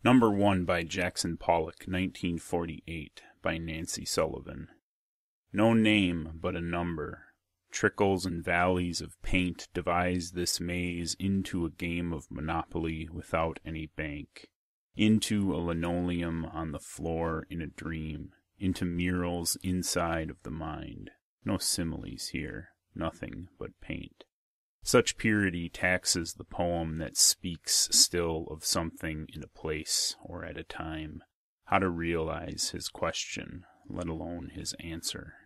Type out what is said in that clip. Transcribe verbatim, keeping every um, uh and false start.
Number One by Jackson Pollock, nineteen forty-eight, by Nancy Sullivan. No name but a number. Trickles and valleys of paint devise this maze into a game of Monopoly without any bank, into a linoleum on the floor in a dream, into murals inside of the mind. No similes here, nothing but paint. Such purity taxes the poem that speaks still of something in a place or at a time, how to realize his question, let alone his answer